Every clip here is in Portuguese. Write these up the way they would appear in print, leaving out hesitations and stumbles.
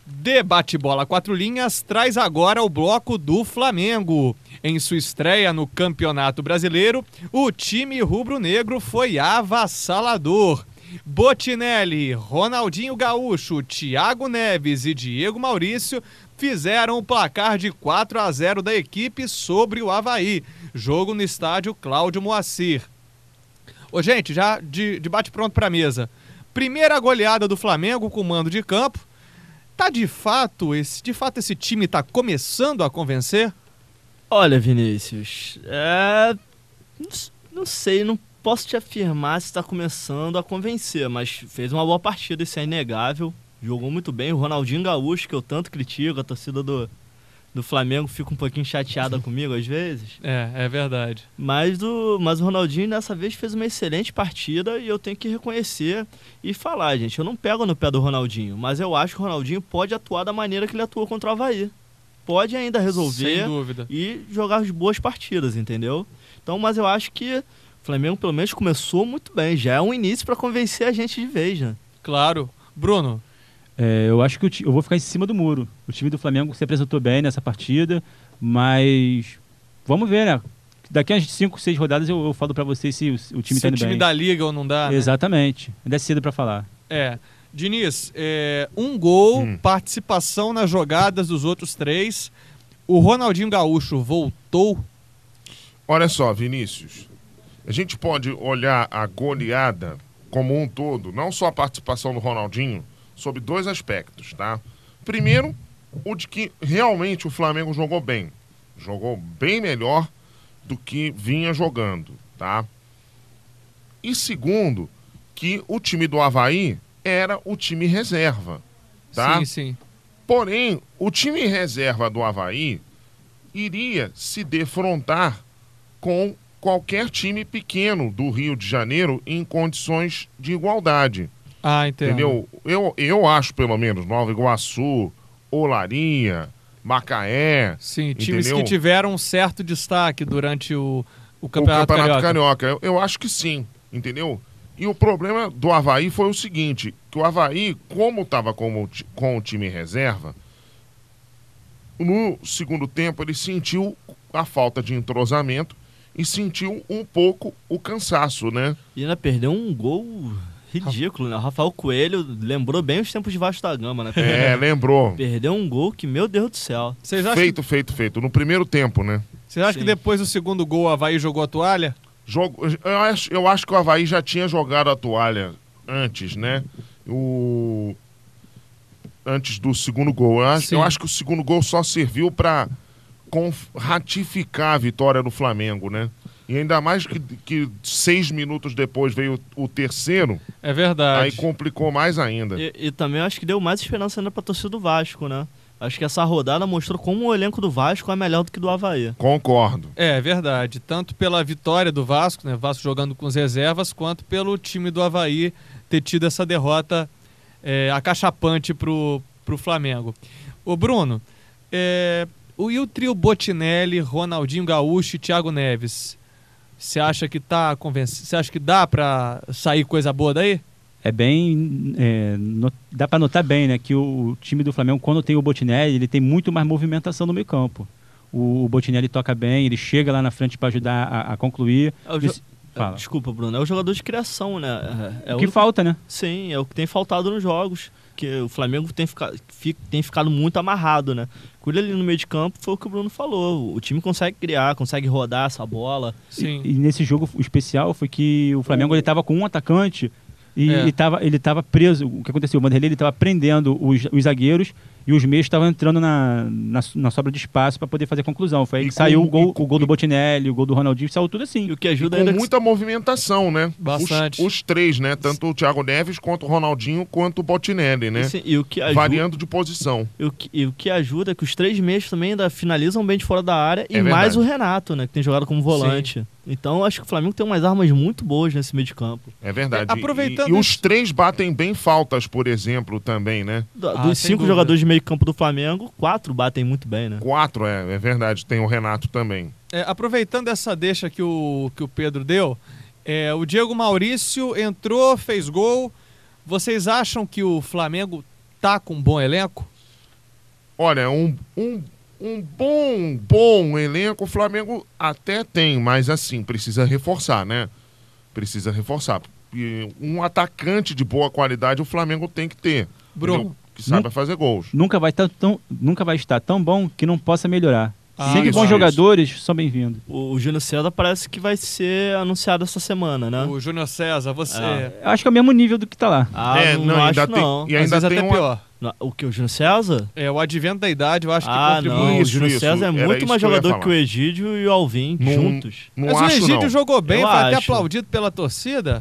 Debate Bola 4 Linhas traz agora o bloco do Flamengo. Em sua estreia no Campeonato Brasileiro, o time rubro-negro foi avassalador. Botinelli, Ronaldinho Gaúcho, Thiago Neves e Diego Maurício fizeram o placar de 4-0 da equipe sobre o Avaí. Jogo no estádio Cláudio Moacir. Ô, gente, já de bate pronto pra mesa. Primeira goleada do Flamengo com mando de campo. De fato esse time tá começando a convencer? Olha, Vinícius, não sei, não posso te afirmar se está começando a convencer, mas fez uma boa partida, isso é inegável. Jogou muito bem. O Ronaldinho Gaúcho, que eu tanto critico, a torcida do Flamengo fica um pouquinho chateada comigo às vezes. É verdade. Mas o Ronaldinho dessa vez fez uma excelente partida e eu tenho que reconhecer e falar, gente, eu não pego no pé do Ronaldinho, mas eu acho que o Ronaldinho pode atuar da maneira que ele atuou contra o Avaí. Pode ainda resolver. Sem dúvida. E jogar as boas partidas, entendeu? Então, mas eu acho que o Flamengo pelo menos começou muito bem, já é um início para convencer a gente de vez, né? Claro. Bruno? Eu acho que eu vou ficar em cima do muro. O time do Flamengo se apresentou bem nessa partida, mas vamos ver, né? Daqui a 5, 6 rodadas eu falo pra vocês se o time tá indo bem. Se o time dá liga ou não dá, né? Exatamente. Ainda é cedo pra falar. Diniz, um gol, participação nas jogadas dos outros 3. O Ronaldinho Gaúcho voltou? Olha só, Vinícius, a gente pode olhar a goleada como um todo, não só a participação do Ronaldinho, sob 2 aspectos, tá? Primeiro, o de que realmente o Flamengo jogou bem. Jogou bem melhor do que vinha jogando, tá? E segundo, que o time do Avaí era o time reserva, tá? Sim. Porém, o time reserva do Avaí iria se defrontar com qualquer time pequeno do Rio de Janeiro em condições de igualdade. Entendo. Entendeu? Eu acho, pelo menos, Nova Iguaçu, Olaria, Macaé. Sim, times entendeu? que tiveram um certo destaque durante o Campeonato Carioca. Eu acho que sim, entendeu? E o problema do Avaí foi o seguinte, que o Avaí, como estava com o time reserva, no segundo tempo ele sentiu a falta de entrosamento e sentiu um pouco o cansaço, né? E ainda perdeu um gol ridículo, né? O Rafael Coelho lembrou bem os tempos de Vasco da Gama, né? Lembrou. Perdeu um gol que, meu Deus do céu. Feito. No primeiro tempo, né? Vocês acham que depois do segundo gol o Avaí jogou a toalha? Eu acho que o Avaí já tinha jogado a toalha antes, né? Antes do segundo gol. Eu acho que o segundo gol só serviu para ratificar a vitória do Flamengo, né? E ainda mais que 6 minutos depois veio o terceiro. É verdade. Aí complicou mais ainda. E também acho que deu mais esperança ainda pra torcida do Vasco, né? Acho que essa rodada mostrou como o elenco do Vasco é melhor do que do Avaí. Concordo. É verdade. Tanto pela vitória do Vasco, né? Vasco jogando com as reservas, quanto pelo time do Avaí ter tido essa derrota acachapante pro Flamengo. Ô Bruno, e o trio Botinelli, Ronaldinho Gaúcho e Thiago Neves? Você acha que você acha que dá pra sair coisa boa daí? Dá pra notar bem, né, que o time do Flamengo, quando tem o Botinelli, ele tem muito mais movimentação no meio campo. O Botinelli toca bem, ele chega lá na frente para ajudar a concluir. Desculpa, Bruno, é o jogador de criação, né? O que falta, né? Sim, é o que tem faltado nos jogos. Que o Flamengo tem ficado muito amarrado, né? Com ele ali no meio de campo, foi o que o Bruno falou. O time consegue criar, consegue rodar essa bola. Sim. E nesse jogo o especial foi que o Flamengo ele estava com um atacante e ele estava preso. O que aconteceu? O Vanderlei estava prendendo os zagueiros e os meios estavam entrando na sobra de espaço para poder fazer a conclusão. Foi aí que saiu o gol do Botinelli, o gol do Ronaldinho, saiu tudo assim. E o que ajuda com muita movimentação, né? Bastante. Os 3, né? Tanto o Thiago Neves, quanto o Ronaldinho, quanto o Botinelli, né? E o que ajuda, variando de posição. E o que ajuda é que os 3 meios também ainda finalizam bem de fora da área e mais o Renato, né? Que tem jogado como volante. Sim. Então acho que o Flamengo tem umas armas muito boas nesse meio de campo. É verdade. Aproveitando e os 3 batem bem faltas, por exemplo, também, né? Dos 5 jogadores de meio campo do Flamengo, 4 batem muito bem, né? 4, é verdade. Tem o Renato também. Aproveitando essa deixa que o Pedro deu, o Diego Maurício entrou, fez gol. Vocês acham que o Flamengo tá com um bom elenco? olha, um bom elenco o Flamengo até tem, mas assim, precisa reforçar, né? Precisa reforçar. E um atacante de boa qualidade o Flamengo tem que ter. Bruno, que saiba fazer gols. Nunca vai estar tão bom que não possa melhorar. Sempre isso, bons isso. jogadores são bem-vindos. O Júnior César parece que vai ser anunciado essa semana, né? o Júnior César, você... Eu acho que é o mesmo nível do que tá lá. Não acho ainda não. tem, e Às ainda vezes tem até uma... pior. O que, o Júnior César? O advento da idade, eu acho que contribui. Não, o Isso, Júnior isso. César é Era muito isso mais que eu ia jogador falar. que o Egídio e o Alvin juntos. Não Mas o acho, Egídio não. jogou bem, Eu foi até acho. aplaudido pela torcida.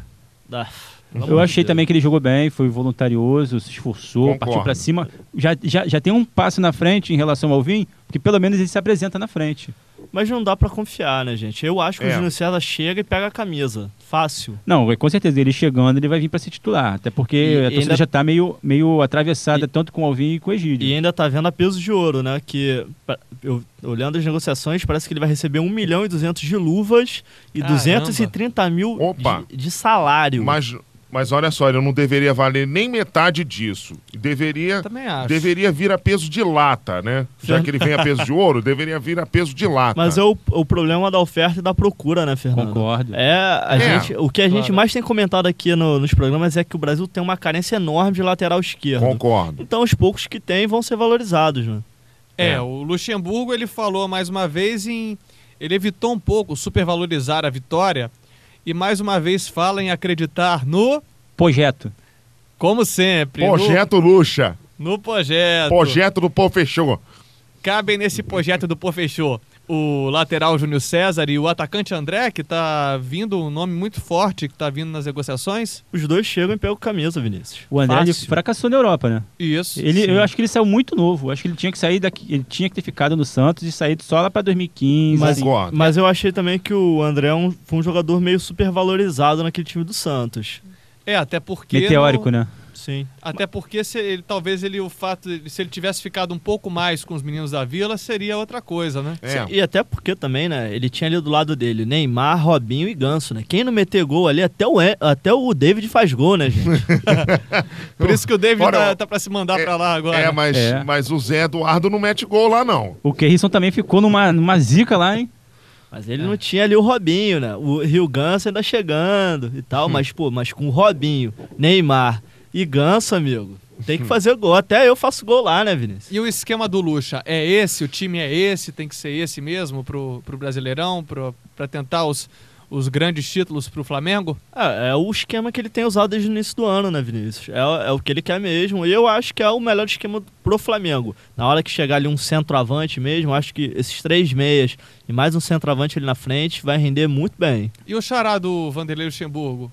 Eu achei também que ele jogou bem, foi voluntarioso, se esforçou, Concordo. partiu pra cima. Já tem um passo na frente em relação ao Alvin, porque pelo menos ele se apresenta na frente. Mas não dá pra confiar, né, gente? Eu acho que o É. Júnior César chega e pega a camisa. Fácil. Não, com certeza, ele chegando, ele vai vir pra ser titular. Até porque E a torcida ainda- já tá meio atravessada, tanto com o Alvin e com o Egídio. E ainda tá vendo a peso de ouro, né? Que, olhando as negociações, parece que ele vai receber 1 milhão e 200 de luvas e Caramba. 230 mil Opa. de salário. Mas olha só, ele não deveria valer nem metade disso. Deveria Também acho. vir a peso de lata, né? Já que ele vem a peso de ouro, deveria vir a peso de lata. Mas é o problema da oferta e da procura, né, Fernando? Concordo. O que a gente Claro. mais tem comentado aqui nos programas é que o Brasil tem uma carência enorme de lateral esquerdo. Concordo. Então os poucos que tem vão ser valorizados, né? O Luxemburgo, ele falou mais uma vez ele evitou um pouco supervalorizar a vitória e mais uma vez fala em acreditar no, Projeto. como sempre, Projeto Luxa. no projeto. Projeto do Pô Fechou. Cabem nesse projeto do Pô Fechou o lateral Júnior César e o atacante André, que tá vindo, um nome muito forte, que tá vindo nas negociações. Os dois chegam e pegam camisa, Vinícius. O André ele Fácil. fracassou na Europa, né? Isso. Eu acho que ele saiu muito novo. Acho que ele tinha que sair daqui. Ele tinha que ter ficado no Santos e saído só lá pra 2015. Mas, Concordo. mas eu achei também que o André foi um jogador meio supervalorizado naquele time do Santos. Até porque... Meteórico, né? Sim. Até porque se ele tivesse ficado um pouco mais com os meninos da Vila, seria outra coisa, né? E até porque também, né? Ele tinha ali do lado dele Neymar, Robinho e Ganso, né? Quem não meter gol ali, até o David faz gol, né, gente? Por isso que o David Olha, tá pra se mandar pra lá agora. Mas o Zé Eduardo não mete gol lá, não. O Keirson também ficou numa zica lá, hein? Mas ele não tinha ali o Robinho, né? O Rio Ganso ainda chegando e tal, mas com o Robinho, Neymar e Ganso, amigo, tem que fazer gol. Até eu faço gol lá, né, Vinícius? E o esquema do Lucha é esse? O time é esse? Tem que ser esse mesmo pro Brasileirão? Pra tentar os grandes títulos pro Flamengo? É o esquema que ele tem usado desde o início do ano, né, Vinícius? É o que ele quer mesmo. E eu acho que é o melhor esquema pro Flamengo. Na hora que chegar ali um centroavante mesmo, acho que esses 3 meias e mais um centroavante ali na frente vai render muito bem. E o xará do Vanderlei Luxemburgo?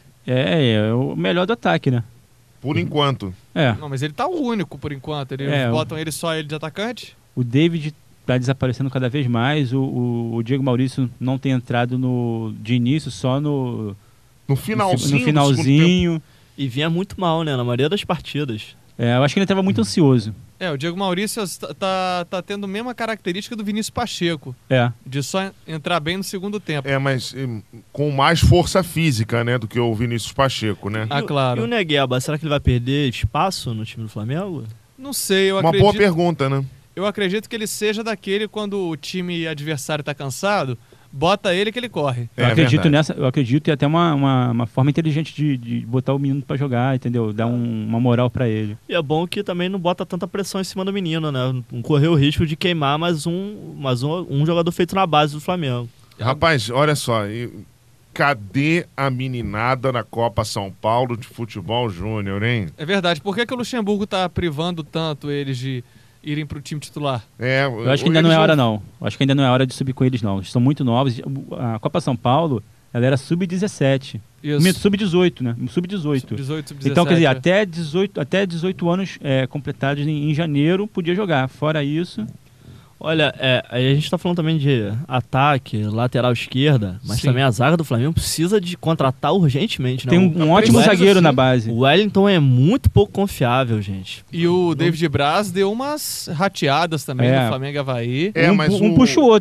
É o melhor do ataque, né? Por enquanto. Não, mas ele tá o único por enquanto. Eles botam só ele de atacante? O David tá desaparecendo cada vez mais. O Diego Maurício não tem entrado de início, só no finalzinho. no finalzinho. E vinha muito mal, né, na maioria das partidas. Eu acho que ele estava muito ansioso. O Diego Maurício tá tendo a mesma característica do Vinícius Pacheco. De só entrar bem no segundo tempo. Mas com mais força física, né, do que o Vinícius Pacheco, né? Claro. E o Negueba, será que ele vai perder espaço no time do Flamengo? Não sei, Uma boa pergunta, né? Eu acredito que ele seja daquele quando o time adversário tá cansado, bota ele que ele corre. Eu acredito nessa, eu acredito e até uma forma inteligente de botar o menino pra jogar, entendeu? Dar uma moral pra ele. E é bom que também não bota tanta pressão em cima do menino, né? Não correr o risco de queimar mais um jogador feito na base do Flamengo. Rapaz, olha só, cadê a meninada na Copa São Paulo de Futebol Júnior, hein? É verdade. Por que o Luxemburgo tá privando tanto eles de irem pro time titular? Eu acho que ainda não é hora, não. Acho que ainda não é hora de subir com eles, não. Eles são muito novos. A Copa São Paulo, ela era sub-17. Sub-18, né? Sub-18. Sub-17. Então, quer dizer, até 18 anos completados em janeiro, podia jogar. Fora isso... Olha, a gente tá falando também de ataque, lateral esquerda, mas também a zaga do Flamengo precisa de contratar urgentemente, né? Tem um ótimo zagueiro na base. O Wellington é muito pouco confiável, gente. E o David Braz deu umas rateadas também no Flamengo e Avaí. Um puxa o outro, né?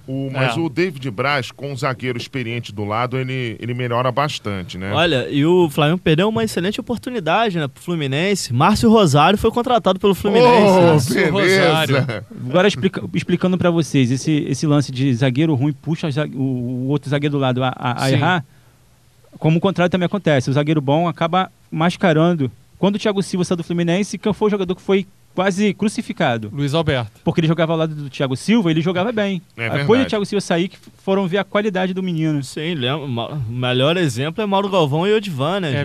Mas o David Braz, com um zagueiro experiente do lado, ele melhora bastante, né? Olha, e o Flamengo perdeu uma excelente oportunidade, né, pro Fluminense. Márcio Rosário foi contratado pelo Fluminense. Beleza! Agora explicando pra vocês, esse lance de zagueiro ruim puxa o outro zagueiro do lado a errar, como o contrário também acontece. O zagueiro bom acaba mascarando. Quando o Thiago Silva saiu do Fluminense, quem foi o jogador que foi quase crucificado? Luiz Alberto. Porque ele jogava ao lado do Thiago Silva, ele jogava bem. Depois do Thiago Silva sair, que foram ver a qualidade do menino. Sim, o melhor exemplo é Mauro Galvão e Odivan, né?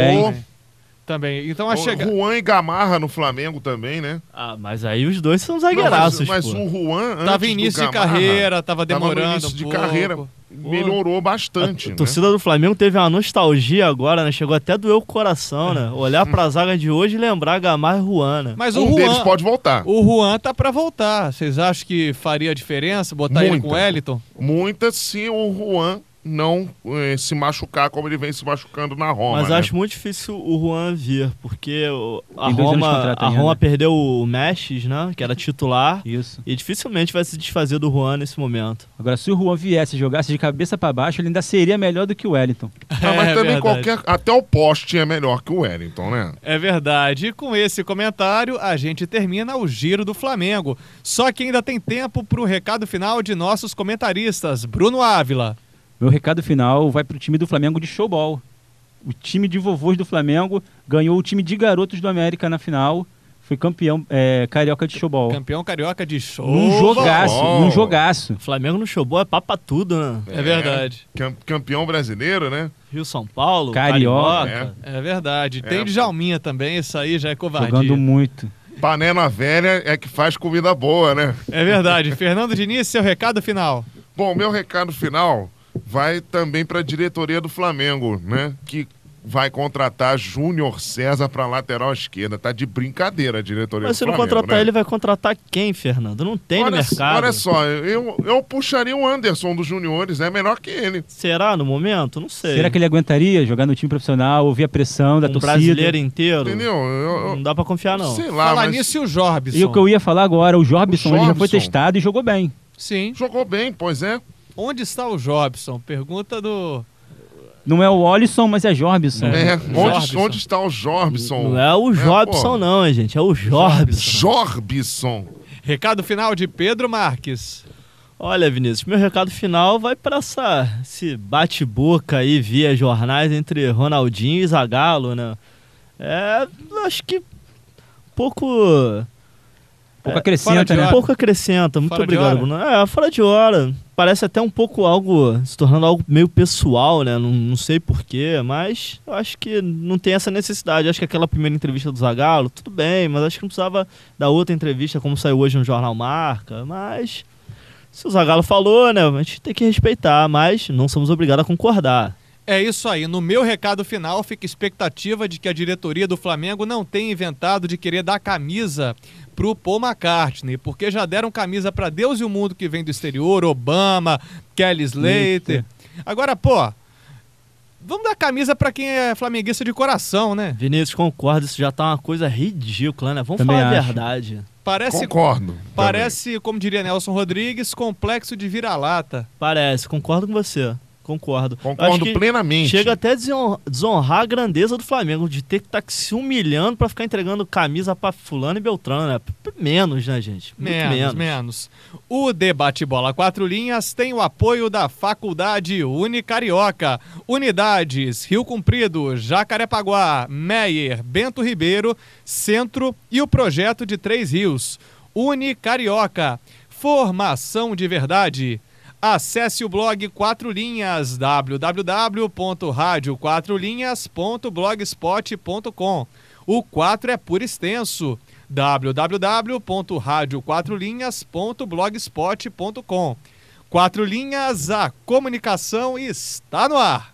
Também. Então Juan e Gamarra no Flamengo também, né? Mas aí os dois são zagueiraços. Mas o Juan, antes tava início de carreira, tava demorando início de carreira. Melhorou bastante. A torcida do Flamengo teve uma nostalgia agora, né? Chegou até a doer o coração, né? Olhar pra zaga de hoje e lembrar Gamarra e Juan, né? Mas deles pode voltar. O Juan tá pra voltar. Vocês acham que faria diferença botar ele com o Wellington? Muita, se o Juan não se machucar como ele vem se machucando na Roma. Mas acho muito difícil o Juan vir, porque a Roma perdeu o Messi, né? Que era titular. Isso. E dificilmente vai se desfazer do Juan nesse momento. Agora, se o Juan viesse e jogasse de cabeça pra baixo, ele ainda seria melhor do que o Wellington. Mas também até o poste é melhor que o Wellington, né? É verdade. E com esse comentário, a gente termina o Giro do Flamengo. Só que ainda tem tempo pro recado final de nossos comentaristas. Bruno Ávila. Meu recado final vai pro time do Flamengo de showball. O time de vovôs do Flamengo ganhou o time de garotos do América na final. Foi campeão carioca de showball. Campeão carioca de Num jogaço. O Flamengo no showball é papa tudo, né? É verdade. Campeão brasileiro, né? Rio-São Paulo, Carioca. É verdade. Tem Djalminha também, isso aí já é covardia. Jogando muito. Panela velha é que faz comida boa, né? É verdade. Fernando Diniz, seu recado final. Bom, meu recado final vai também para a diretoria do Flamengo, né? Que vai contratar Júnior César para lateral esquerda. Tá de brincadeira a diretoria do Flamengo. Mas se não contratar ele, vai contratar quem, Fernando? Não tem no mercado. Olha só, eu puxaria o Anderson dos juniores, é melhor que ele. Será no momento? Não sei. Será que ele aguentaria jogar no time profissional, ouvir a pressão da torcida? Brasileiro inteiro? Entendeu? Não dá para confiar, não. Sei lá, Falar nisso e o Jorbison. E o que eu ia falar agora, o Jorbison, ele já foi testado e jogou bem. Sim. Jogou bem, pois é. Onde está o Jobson? Pergunta do... Não é o Olisson, mas é Jorbison. Onde está o Jorbison? Não é o Jobson não, gente. É o Jorbison. Jorbison. Recado final de Pedro Marques. Olha, Vinícius, meu recado final vai para esse bate-boca aí via jornais entre Ronaldinho e Zagallo, né? Acho que pouco acrescenta, né? Pouco acrescenta. Muito obrigado, Bruno. Fora de hora. Parece até um pouco se tornando algo meio pessoal, né? Não sei porquê, mas eu acho que não tem essa necessidade. Eu acho que aquela primeira entrevista do Zagallo, tudo bem, mas acho que não precisava da outra entrevista, como saiu hoje no Jornal Marca. Mas se o Zagallo falou, né? A gente tem que respeitar, mas não somos obrigados a concordar. É isso aí. No meu recado final fica a expectativa de que a diretoria do Flamengo não tenha inventado de querer dar camisa pro Paul McCartney, porque já deram camisa para Deus e o mundo que vem do exterior, Obama, Kelly Slater. Agora, vamos dar camisa para quem é flamenguista de coração, né? Vinícius, concordo, isso já tá uma coisa ridícula, né? Vamos Também falar a acho. verdade. Concordo. Parece, como diria Nelson Rodrigues, complexo de vira-lata. Concordo com você. Concordo plenamente. Chega até a desonrar a grandeza do Flamengo, de ter que estar se humilhando pra ficar entregando camisa pra fulano e beltrano, né? Menos, né, gente? Menos. O Debate Bola 4 Linhas tem o apoio da Faculdade Unicarioca. Unidades Rio Comprido, Jacarepaguá, Meyer, Bento Ribeiro, Centro e o projeto de Três Rios. Unicarioca, formação de verdade. Acesse o blog 4 Linhas, www.radio4linhas.blogspot.com. O 4 é por extenso, www.radio4linhas.blogspot.com. 4 Linhas, a comunicação está no ar.